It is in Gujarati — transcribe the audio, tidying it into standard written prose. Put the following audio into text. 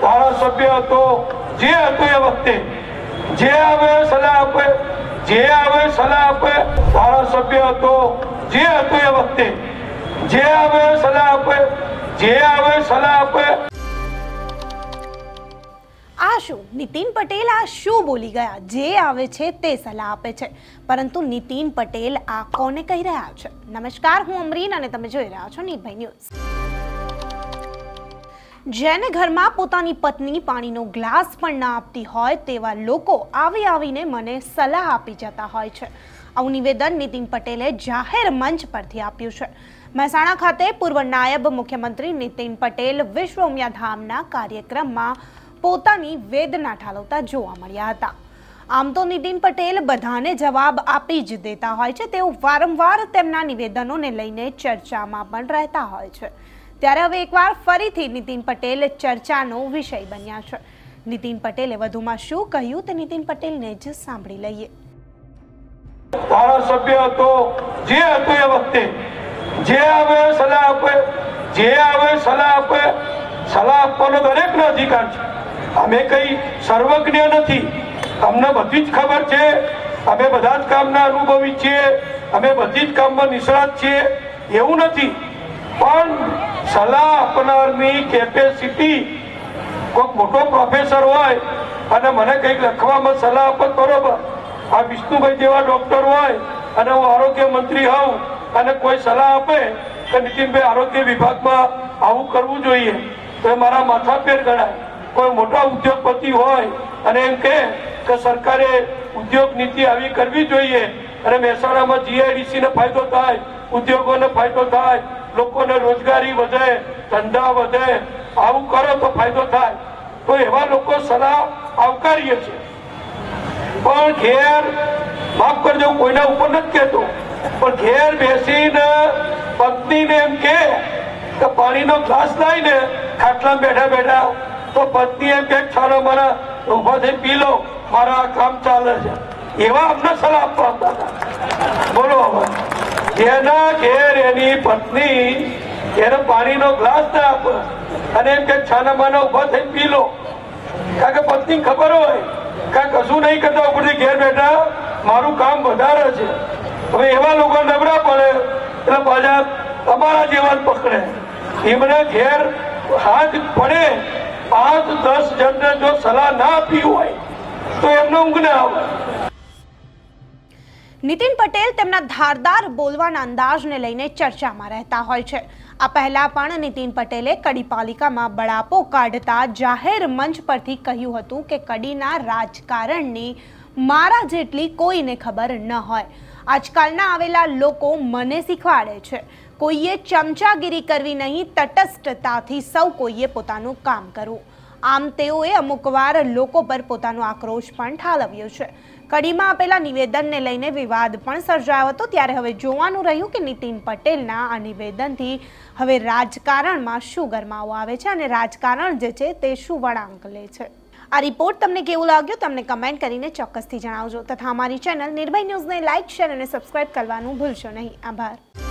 ધારાસભ્ય હતો જે હતો એ વખતે જે આવે સલાહ આપે ધારાસભ્ય હતો જે હતો એ વખતે જે આવે સલાહ આપે આ શું નીતિન પટેલ આ શું બોલી ગયા? જે આવે છે તે સલાહ આપે છે, પરંતુ નીતિન પટેલ આ કોને કહી રહ્યા છે? નમસ્કાર, હું અમરીન અને તમે જોઈ રહ્યા છો નિર્ભય ન્યૂઝ। જેને ઘરમાં પોતાની પત્ની પાણીનો ગ્લાસ પણ ના આપતી હોય તેવા લોકો આવીને મને સલાહ આપી જતા હોય છે। આવું નિવેદન નીતિન પટેલે જાહેર મંચ પરથી આપ્યું છે। મહેસાણા ખાતે પૂર્વ નાયબ મુખ્યમંત્રી નીતિન પટેલ વિશ્વ ઉમિયાધામના કાર્યક્રમમાં પોતાની વેદના ઠાલવતા જોવા મળ્યા હતા। આમ તો નીતિન પટેલ બધાને જવાબ આપી જ દેતા હોય છે। તેઓ વારંવાર તેમના નિવેદનોને લઈને ચર્ચામાં પણ રહેતા હોય છે। ત્યારે હવે એકવાર ફરીથી નીતિન પટેલ ચર્ચાનો વિષય બન્યા છે। નીતિન પટેલે વધુમાં શું કહ્યું તે નીતિન પટેલને જ સાંભળી લઈએ। ધારાસભ્ય હતો જે હતો એ વખતે જે આવે સલાહ આપવાનો દરેકનો અધિકાર છે। અમે કઈ સર્વજ્ઞ નથી, અમને બધી જ ખબર છે, અમે બધા જ કામના અનુભવી છીએ, અમે બધી જ કામમાં નિષ્ણાત છીએ એવું નથી, પણ સલાહ આપનારની કેપેસિટી કોઈ મોટો પ્રોફેસર હોય અને મને કંઈક લખવામાં સલાહ આપે બરોબર, આ વિષ્ણુભાઈ જેવા ડોક્ટર હોય અને હું આરોગ્ય મંત્રી હોઉં અને કોઈ સલાહ આપે કે નીતિનભાઈ આરોગ્ય વિભાગમાં આવું કરવું જોઈએ તો એ મારા માથાપેર ગણાય। કોઈ મોટા ઉદ્યોગપતિ હોય અને એમ કે સરકારે ઉદ્યોગ નીતિ આવી કરવી જોઈએ અને મહેસાણામાં જીઆઈડીસી ને ફાયદો થાય, ઉદ્યોગોને ફાયદો થાય, લોકોને રોજગારી વધે, ધંધા વધે, આવું કરો તો ફાયદો થાય, તો એવા લોકો સલાહ આવકારીએ છે। પણ ઘેર માફ કરજો, કોઈના ઉપર નથી કહેતો, પણ ઘેર બેસીને પત્નીને એમ કે પાણીનો ગ્લાસ લાવીને ખાટલામાં બેઠા બેઠા તો પત્ની એમ કે ચાલો મારા ઉભા થઈ પી લો, મારા કામ ચાલે છે, એવા અમને સલાહ આપવા હતા। બોલો, હવે જેના ઘેર એની પત્ની એને પાણીનો ગ્લાસ ના આપે અને એમ કે છાના માના ઉભા થઈ પી લો, કારણ કે પત્ની ખબર હોય કે કશું નહીં કરતા ઉપરથી ઘેર બેઠા મારું કામ વધારે છે। હવે એવા લોકો નબળા પડે એટલે પાછા તમારા જેવા જ પકડે, એમને ઘેર હાથ પડે 5-10 જણને જો સલાહ ના આપી હોય તો એમને ઊંઘ ના આવે। નીતિન પટેલ તેમના ધારદાર બોલવાના અંદાજને લઈને ચર્ચામાં રહેતા હોય છે। આ પહેલા પણ નીતિન પટેલે કડી પાલિકામાં બળાપો કાઢતા જાહેર મંચ પરથી કહ્યું હતું કે કડીના રાજકારણની મારા જેટલી કોઈને ખબર ન હોય। આજકાલના આવેલા લોકો મને શીખવાડે છે, કોઈએ ચમચાગીરી કરવી નહીં, તટસ્થતાથી સૌ કોઈએ પોતાનું કામ કરવું। આમ તેઓએ અમુકવાર લોકો પર પોતાનો આક્રોશ પણ ઠાલવ્યો છે। કડીમાં આપેલા નિવેદનને લઈને વિવાદ પણ સર્જાયો હતો। ત્યારે હવે જોવાનું રહ્યું કે નીતિન પટેલના આ નિવેદનથી હવે રાજકારણમાં શું ગરમાવો આવે છે અને રાજકારણ જે છે તે શું વળાંક લે છે। આ રિપોર્ટ તમને કેવું લાગ્યો તમને કમેન્ટ કરીને ચોક્કસથી જણાવજો, તથા અમારી ચેનલ નિર્ભય ન્યૂઝને લાઇક, શેર અને સબસ્ક્રાઇબ કરવાનું ભૂલશો નહીં। આભાર।